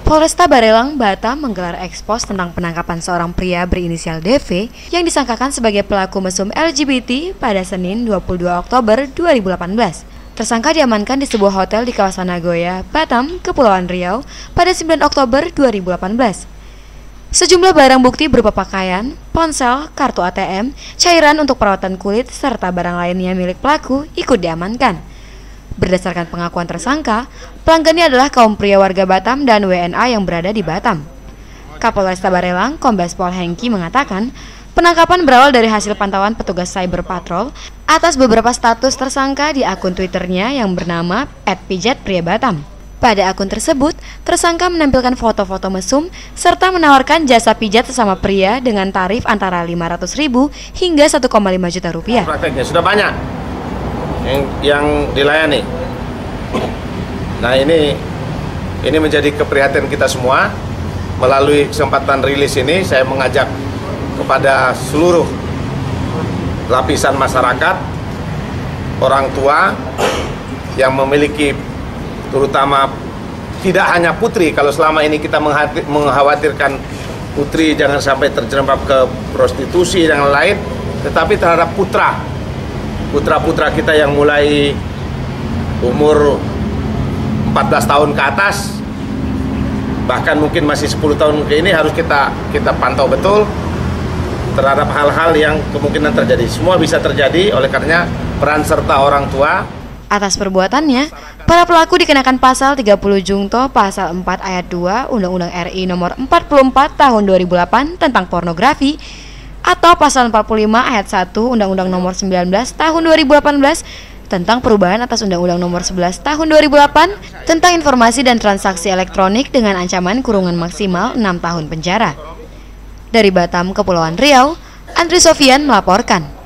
Polresta Barelang, Batam menggelar ekspos tentang penangkapan seorang pria berinisial DV yang disangkakan sebagai pelaku mesum LGBT pada Senin 22 Oktober 2018. Tersangka diamankan di sebuah hotel di kawasan Nagoya, Batam, Kepulauan Riau pada 9 Oktober 2018. Sejumlah barang bukti berupa pakaian, ponsel, kartu ATM, cairan untuk perawatan kulit, serta barang lainnya milik pelaku ikut diamankan. Berdasarkan pengakuan tersangka, pelanggannya adalah kaum pria warga Batam dan WNA yang berada di Batam. Kapolresta Barelang, Kombes Pol Hengki mengatakan, penangkapan berawal dari hasil pantauan petugas cyber patrol atas beberapa status tersangka di akun Twitternya yang bernama @pijatpriabatam. Pada akun tersebut, tersangka menampilkan foto-foto mesum serta menawarkan jasa pijat sesama pria dengan tarif antara Rp500.000 hingga Rp1,5 juta. Prakteknya sudah banyak yang dilayani. Nah, ini menjadi keprihatinan kita semua. Melalui kesempatan rilis ini, saya mengajak kepada seluruh lapisan masyarakat, orang tua yang memiliki, terutama tidak hanya putri. Kalau selama ini kita mengkhawatirkan putri jangan sampai terjerembab ke prostitusi dan lain, tetapi terhadap putra-putra kita yang mulai umur 14 tahun ke atas, bahkan mungkin masih 10 tahun ke ini, harus kita pantau betul terhadap hal-hal yang kemungkinan terjadi. Semua bisa terjadi, oleh karenanya peran serta orang tua. Atas perbuatannya, para pelaku dikenakan pasal 30 Jungto pasal 4 ayat 2 Undang-Undang RI nomor 44 tahun 2008 tentang pornografi, atau pasal 45 ayat 1 Undang-Undang nomor 19 tahun 2018 tentang perubahan atas Undang-Undang nomor 11 tahun 2008 tentang informasi dan transaksi elektronik dengan ancaman kurungan maksimal 6 tahun penjara. Dari Batam, Kepulauan Riau, Andri Sofian melaporkan.